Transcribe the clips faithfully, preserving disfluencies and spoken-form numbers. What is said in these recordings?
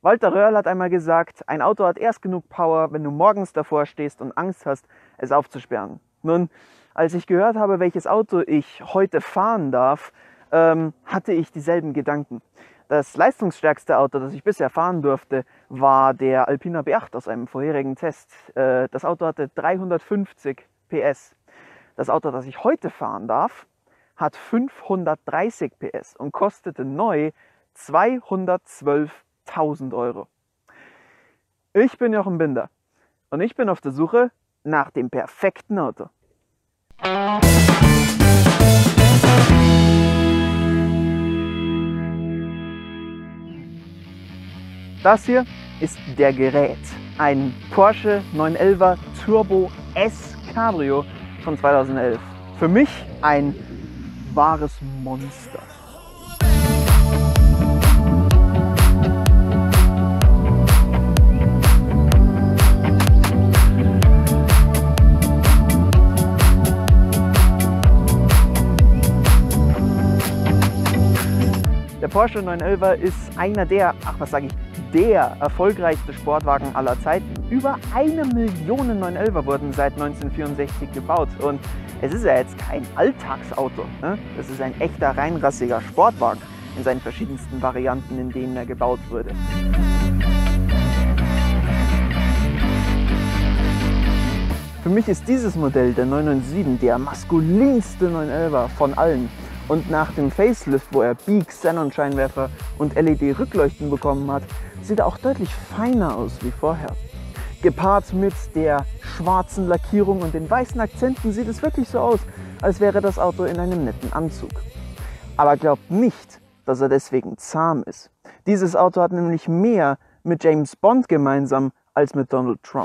Walter Röhrl hat einmal gesagt, ein Auto hat erst genug Power, wenn du morgens davor stehst und Angst hast, es aufzusperren. Nun, als ich gehört habe, welches Auto ich heute fahren darf, ähm, hatte ich dieselben Gedanken. Das leistungsstärkste Auto, das ich bisher fahren durfte, war der Alpina B acht aus einem vorherigen Test. Äh, das Auto hatte dreihundertfünfzig P S. Das Auto, das ich heute fahren darf, hat fünfhundertdreißig P S und kostete neu zweihundertzwölftausend Euro. Ich bin Jochen Binder und ich bin auf der Suche nach dem perfekten Auto. Das hier ist der Gerät, ein Porsche neunhundertelfer Turbo S Cabrio von zweitausendelf. Für mich ein wahres Monster. Der Porsche neunhundertelfer ist einer der, ach was sage ich, der erfolgreichste Sportwagen aller Zeiten. Über eine Million neunhundertelfer wurden seit neunzehnhundertvierundsechzig gebaut und es ist ja jetzt kein Alltagsauto. Ne? Das ist ein echter reinrassiger Sportwagen in seinen verschiedensten Varianten, in denen er gebaut wurde. Für mich ist dieses Modell, der neunhundertsiebenundneunzig, der maskulinste neunhundertelfer von allen. Und nach dem Facelift, wo er Beak, Xenon-Scheinwerfer und L E D-Rückleuchten bekommen hat, sieht er auch deutlich feiner aus wie vorher. Gepaart mit der schwarzen Lackierung und den weißen Akzenten sieht es wirklich so aus, als wäre das Auto in einem netten Anzug. Aber glaubt nicht, dass er deswegen zahm ist. Dieses Auto hat nämlich mehr mit James Bond gemeinsam als mit Donald Trump.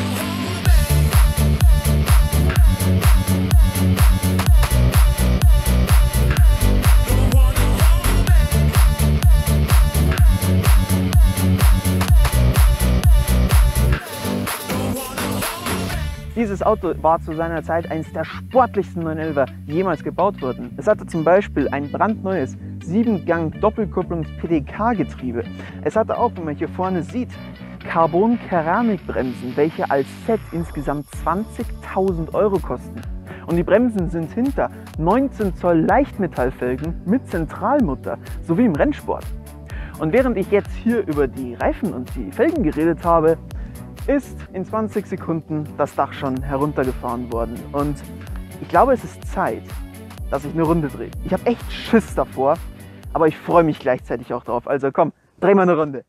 Dieses Auto war zu seiner Zeit eines der sportlichsten neunhundertelfer, die jemals gebaut wurden. Es hatte zum Beispiel ein brandneues sieben Gang Doppelkupplungs-P D K-Getriebe. Es hatte auch, wie man hier vorne sieht, Carbon-Keramikbremsen, welche als Set insgesamt zwanzigtausend Euro kosten. Und die Bremsen sind hinter neunzehn Zoll Leichtmetallfelgen mit Zentralmutter, sowie im Rennsport. Und während ich jetzt hier über die Reifen und die Felgen geredet habe, ist in zwanzig Sekunden das Dach schon heruntergefahren worden. Und ich glaube, es ist Zeit, dass ich eine Runde drehe. Ich habe echt Schiss davor, aber ich freue mich gleichzeitig auch drauf. Also komm, dreh mal eine Runde.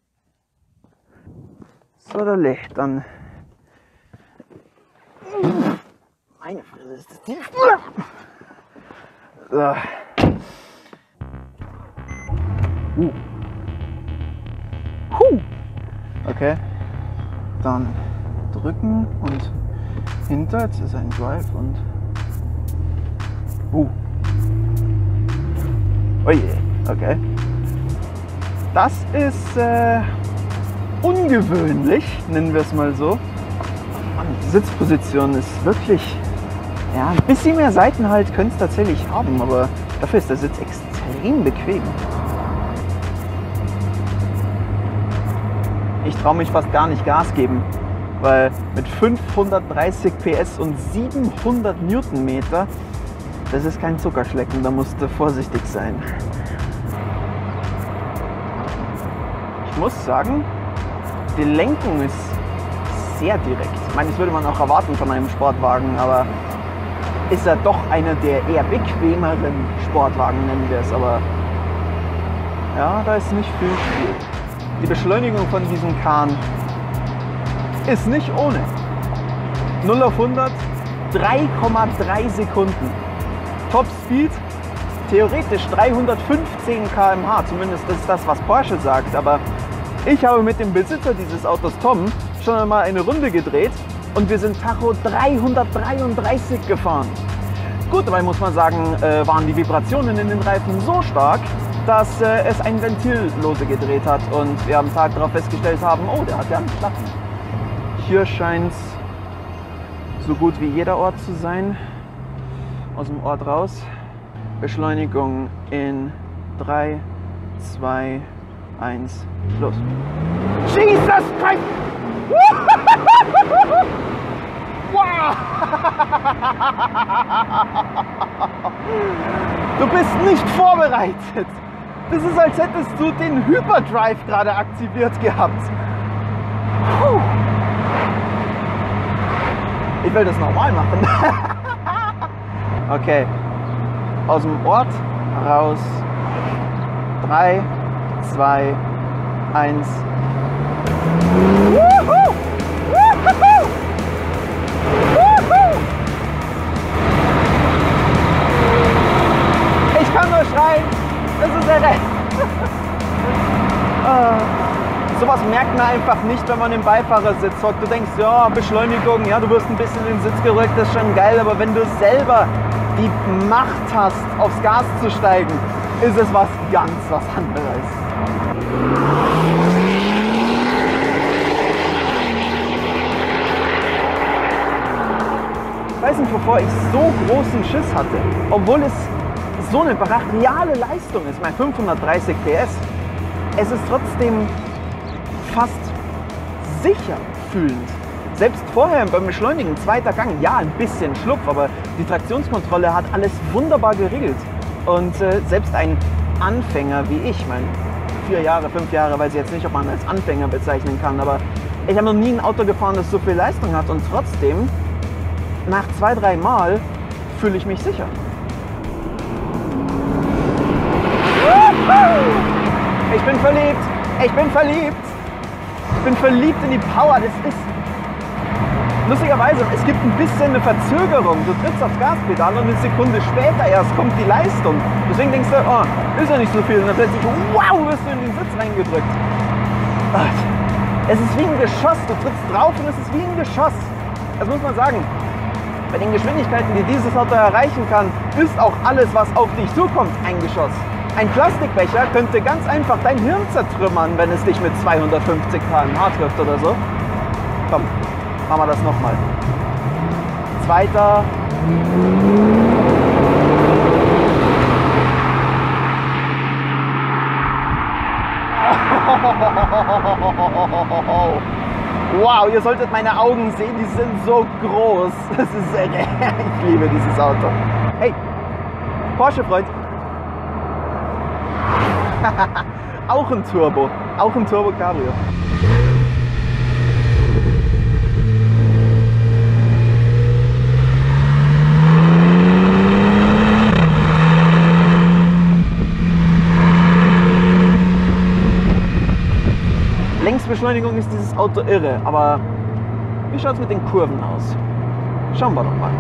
So, dann... Meine Fresse, ist das tief. So. Uh. Huh. Okay. Dann drücken und hinter, jetzt ist ein Drive und uh. Oh je, okay. Das ist äh, ungewöhnlich, nennen wir es mal so. Mann, die Sitzposition ist wirklich, ja, ein bisschen mehr Seitenhalt könnte es tatsächlich haben, aber dafür ist der Sitz extrem bequem. Ich traue mich fast gar nicht Gas geben, weil mit fünfhundertdreißig P S und siebenhundert Newtonmeter, das ist kein Zuckerschlecken, da musst du vorsichtig sein. Ich muss sagen, die Lenkung ist sehr direkt. Ich meine, das würde man auch erwarten von einem Sportwagen, aber ist er doch einer der eher bequemeren Sportwagen, nennen wir es. Aber ja, da ist nicht viel Spiel. Die Beschleunigung von diesem Kahn ist nicht ohne. null auf hundert, drei Komma drei Sekunden. Top Speed, theoretisch dreihundertfünfzehn Kilometer pro Stunde, zumindest ist das, was Porsche sagt. Aber ich habe mit dem Besitzer dieses Autos, Tom, schon einmal eine Runde gedreht und wir sind Tacho dreihundertdreiunddreißig gefahren. Gut, dabei muss man sagen, äh, waren die Vibrationen in den Reifen so stark, dass äh, es ein Ventil lose gedreht hat und wir am Tag darauf festgestellt haben, oh, der hat ja einen Schlappen. Hier scheint es so gut wie jeder Ort zu sein. Aus dem Ort raus. Beschleunigung in drei, zwei, eins, los. Jesus Christ! Wow! Du bist nicht vorbereitet. Das ist, als hättest du den Hyperdrive gerade aktiviert gehabt. Puh. Ich will das normal machen. Okay. Aus dem Ort raus. drei, zwei, eins. Wuhu! Wuhu! Wuhu! Ich kann nur schreien. Das ist irre. uh, sowas merkt man einfach nicht, wenn man im Beifahrersitz hockt. Du denkst, ja, Beschleunigung, ja, du wirst ein bisschen in den Sitz gerückt, das ist schon geil. Aber wenn du selber die Macht hast, aufs Gas zu steigen, ist es was ganz was anderes. Ich weiß nicht, wovor ich so großen Schiss hatte, obwohl es so eine brachiale Leistung ist, mein fünfhundertdreißig P S. Es ist trotzdem fast sicher fühlend. Selbst vorher beim Beschleunigen, zweiter Gang, ja, ein bisschen Schlupf, aber die Traktionskontrolle hat alles wunderbar geregelt. Und äh, selbst ein Anfänger wie ich, mein vier Jahre, fünf Jahre, weiß ich jetzt nicht, ob man als Anfänger bezeichnen kann, aber ich habe noch nie ein Auto gefahren, das so viel Leistung hat und trotzdem, nach zwei, drei Mal fühle ich mich sicher. Ich bin verliebt, ich bin verliebt, ich bin verliebt in die Power, das ist... Lustigerweise, es gibt ein bisschen eine Verzögerung. Du trittst aufs Gaspedal und eine Sekunde später erst kommt die Leistung. Deswegen denkst du, oh, ist ja nicht so viel. Und dann plötzlich, wow, wirst du in den Sitz reingedrückt. Es ist wie ein Geschoss. Du trittst drauf und es ist wie ein Geschoss. Das muss man sagen. Bei den Geschwindigkeiten, die dieses Auto erreichen kann, ist auch alles, was auf dich zukommt, ein Geschoss. Ein Plastikbecher könnte ganz einfach dein Hirn zertrümmern, wenn es dich mit zweihundertfünfzig Kilometer pro Stunde trifft oder so. Komm. Machen wir das nochmal. Zweiter. Wow, ihr solltet meine Augen sehen, die sind so groß. Das ist sehr geil. Ich liebe dieses Auto. Hey, Porsche-Freund. Auch ein Turbo. Auch ein Turbo Cabrio. Längsbeschleunigung ist dieses Auto irre, aber wie schaut es mit den Kurven aus? Schauen wir doch mal.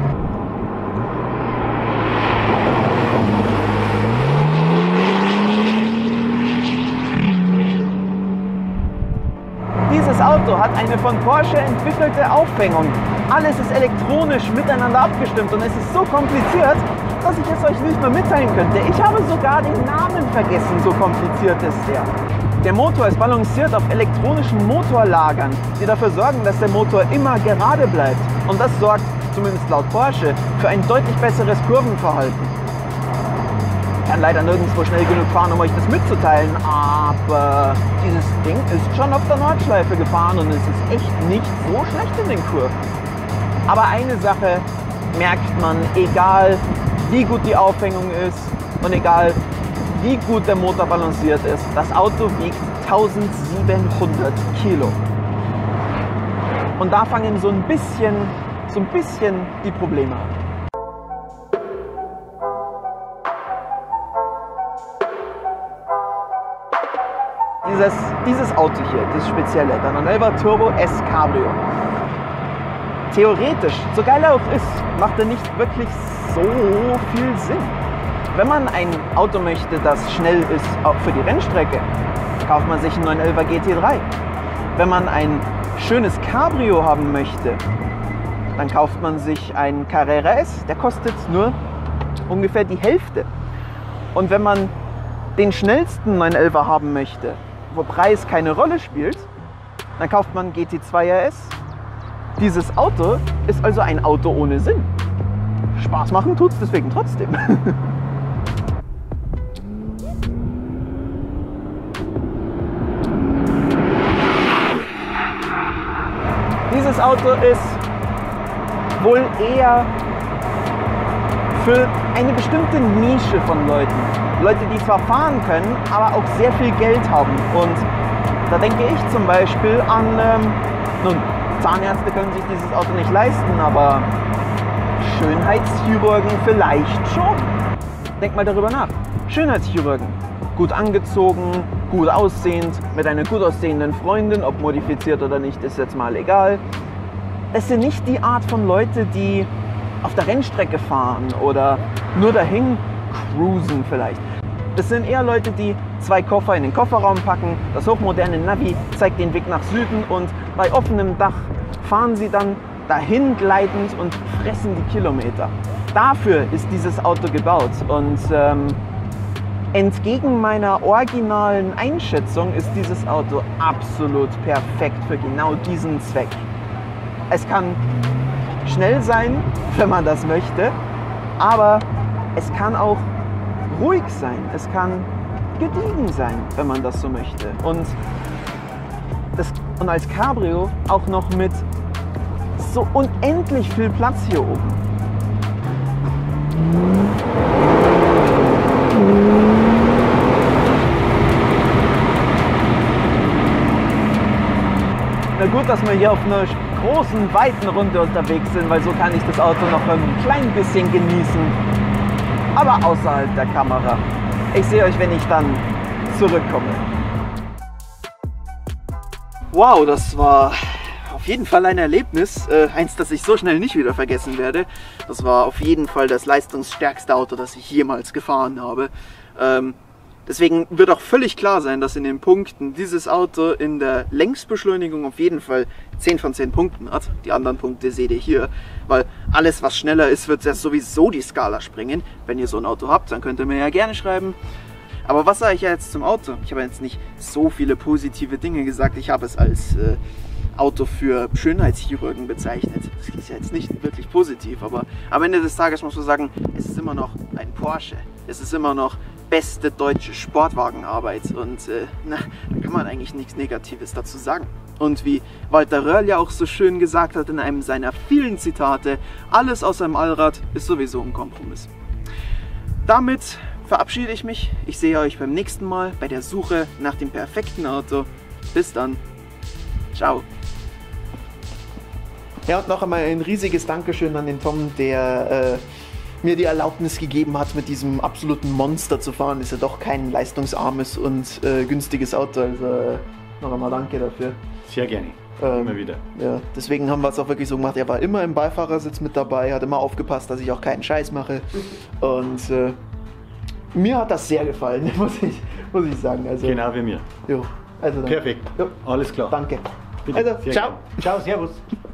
Dieses Auto hat eine von Porsche entwickelte Aufhängung. Alles ist elektronisch miteinander abgestimmt und es ist so kompliziert, dass ich es euch nicht mehr mitteilen könnte. Ich habe sogar den Namen vergessen, so kompliziert ist der. Der Motor ist balanciert auf elektronischen Motorlagern, die dafür sorgen, dass der Motor immer gerade bleibt. Und das sorgt, zumindest laut Porsche, für ein deutlich besseres Kurvenverhalten. Ich kann leider nirgendwo schnell genug fahren, um euch das mitzuteilen, aber dieses Ding ist schon auf der Nordschleife gefahren und es ist echt nicht so schlecht in den Kurven. Aber eine Sache merkt man, egal wie gut die Aufhängung ist und egal wie gut der Motor balanciert ist, das Auto wiegt tausendsiebenhundert Kilo. Und da fangen so ein bisschen, so ein bisschen die Probleme an. Dieses, dieses Auto hier, das spezielle, der neun elfer Turbo S Cabrio. Theoretisch, so geil er auch ist, macht er nicht wirklich so viel Sinn. Wenn man ein Auto möchte, das schnell ist, auch für die Rennstrecke, kauft man sich einen neun elfer G T drei. Wenn man ein schönes Cabrio haben möchte, dann kauft man sich einen Carrera S, der kostet nur ungefähr die Hälfte. Und wenn man den schnellsten neun elfer haben möchte, wo Preis keine Rolle spielt, dann kauft man G T zwei R S. Dieses Auto ist also ein Auto ohne Sinn. Spaß machen tut's deswegen trotzdem. Dieses Auto ist wohl eher für eine bestimmte Nische von Leuten. Leute, die zwar fahren können, aber auch sehr viel Geld haben. Und da denke ich zum Beispiel an, ähm, nun, Zahnärzte können sich dieses Auto nicht leisten, aber Schönheitschirurgen vielleicht schon. Denk mal darüber nach. Schönheitschirurgen, gut angezogen, gut aussehend, mit einer gut aussehenden Freundin, ob modifiziert oder nicht, ist jetzt mal egal. Das sind nicht die Art von Leute, die auf der Rennstrecke fahren oder nur dahin cruisen vielleicht. Das sind eher Leute, die zwei Koffer in den Kofferraum packen, das hochmoderne Navi zeigt den Weg nach Süden und bei offenem Dach fahren sie dann dahin gleitend und fressen die Kilometer. Dafür ist dieses Auto gebaut und ähm, entgegen meiner originalen Einschätzung ist dieses Auto absolut perfekt für genau diesen Zweck. Es kann schnell sein, wenn man das möchte, aber es kann auch ruhig sein, es kann gediegen sein, wenn man das so möchte. Und, das, und als Cabrio auch noch mit so unendlich viel Platz hier oben. Na gut, dass wir hier auf einer großen, weiten Runde unterwegs sind, weil so kann ich das Auto noch ein klein bisschen genießen. Aber außerhalb der Kamera. Ich sehe euch, wenn ich dann zurückkomme. Wow, das war auf jeden Fall ein Erlebnis. Äh, eins, das ich so schnell nicht wieder vergessen werde. Das war auf jeden Fall das leistungsstärkste Auto, das ich jemals gefahren habe. Ähm, Deswegen wird auch völlig klar sein, dass in den Punkten dieses Auto in der Längsbeschleunigung auf jeden Fall zehn von zehn Punkten hat. Die anderen Punkte seht ihr hier, weil alles, was schneller ist, wird ja sowieso die Skala springen. Wenn ihr so ein Auto habt, dann könnt ihr mir ja gerne schreiben. Aber was sage ich ja jetzt zum Auto? Ich habe jetzt nicht so viele positive Dinge gesagt. Ich habe es als äh, Auto für Schönheitschirurgen bezeichnet. Das ist ja jetzt nicht wirklich positiv, aber am Ende des Tages muss man sagen, es ist immer noch ein Porsche. Es ist immer noch beste deutsche Sportwagenarbeit und äh, na, da kann man eigentlich nichts Negatives dazu sagen. Und wie Walter Röhrl ja auch so schön gesagt hat in einem seiner vielen Zitate, alles aus einem Allrad ist sowieso ein Kompromiss. Damit verabschiede ich mich. Ich sehe euch beim nächsten Mal bei der Suche nach dem perfekten Auto. Bis dann. Ciao. Ja, und noch einmal ein riesiges Dankeschön an den Tom, der äh, mir die Erlaubnis gegeben hat, mit diesem absoluten Monster zu fahren. Ist ja doch kein leistungsarmes und äh, günstiges Auto. Also äh, noch einmal danke dafür. Sehr gerne. Ähm, immer wieder. Ja, deswegen haben wir es auch wirklich so gemacht. Er war immer im Beifahrersitz mit dabei, hat immer aufgepasst, dass ich auch keinen Scheiß mache. Und äh, mir hat das sehr gefallen, muss ich, muss ich sagen. Also, genau wie mir. Jo, also dann, Perfekt. Jo, alles klar. danke. Bitte. Also, Sehr ciao. gerne. Ciao, servus.